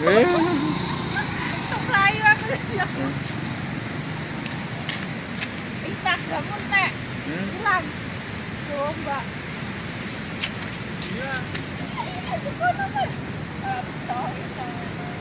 Melayu aku ya. Instagram pun teh hilang. Coba. Iya. Sorry.